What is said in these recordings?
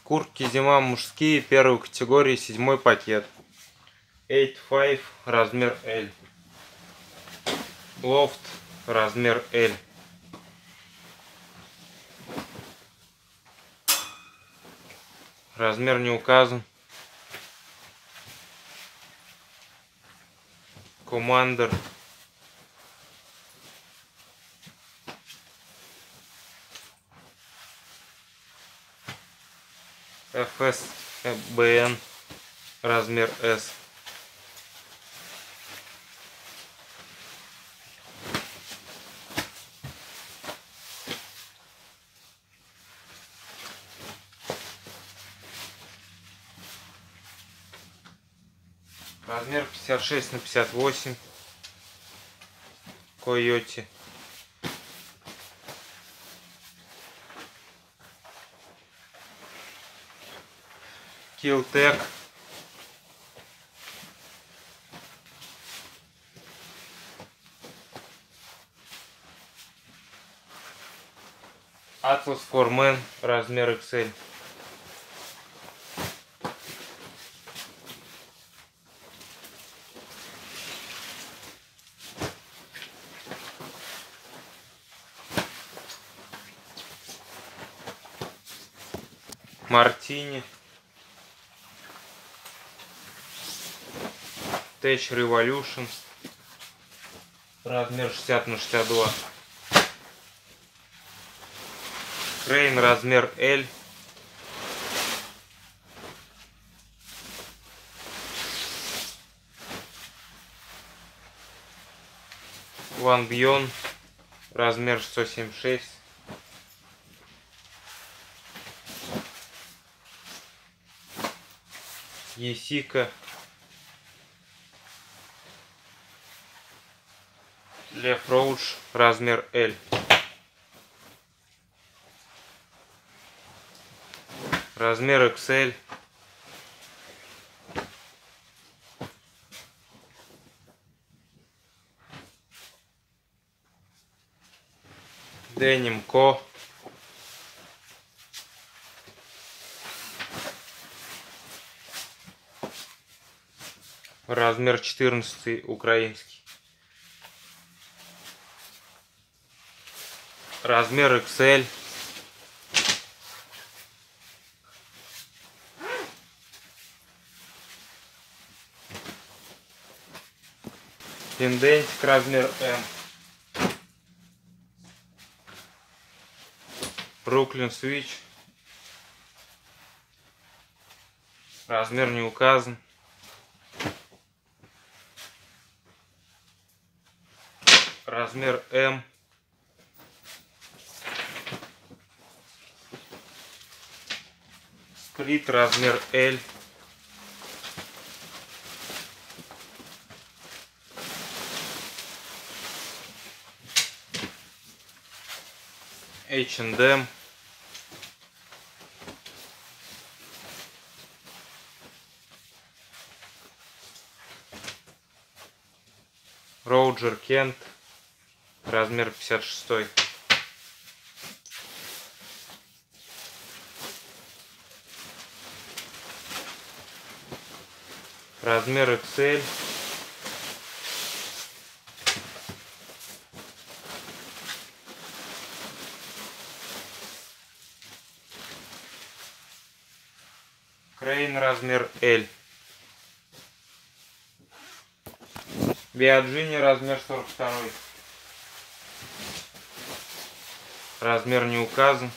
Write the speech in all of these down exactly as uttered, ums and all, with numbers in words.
Куртки зима мужские первой категории, седьмой пакет. восемь пять, размер L. Лофт, размер L. Размер не указан. Командер. эф эс бэ эн, размер S. Размер пятьдесят шесть на пятьдесят восемь. Койоти. Килтек. Атлас Формен, размер икс эль. Мартини. Тэч Революшн. Размер шестьдесят на шестьдесят два. Крейн, размер L. Ван Бьон, размер сто семьдесят шесть. Есика. Лев Роудж, размер L. Размер икс эль. Деним Ко. Размер четырнадцать, украинский. Размер икс эль. Тендентик, размер М. Бруклин Свич. Размер не указан. Размер М. Скрит, размер L. эйч энд эм. Роджер Кент, размер пятьдесят шесть. Размер икс эль. Крейн, размер L. Биаджини, размер сорок два. Размер не указан.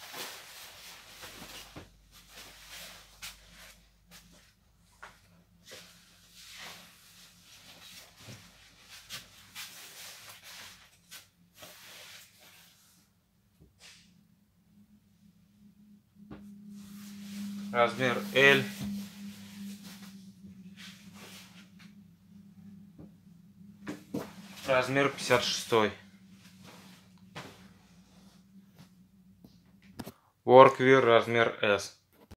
Размер L. Размер пятьдесят шесть. Workwear, размер S.